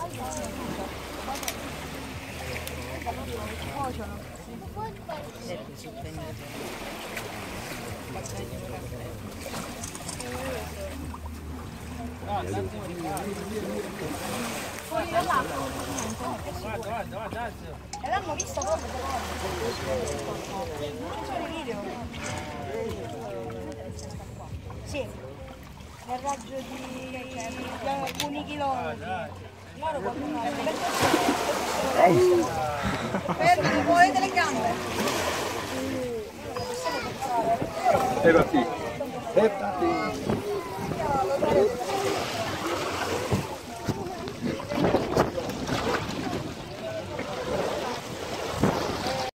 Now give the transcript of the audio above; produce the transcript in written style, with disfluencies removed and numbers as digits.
Fuori dall'acqua. Guarda. E l'hanno visto proprio. Non sono i video. Sì. Nel raggio di alcuni chilometri. Loro quando fermi, muovete le gambe. Fermati.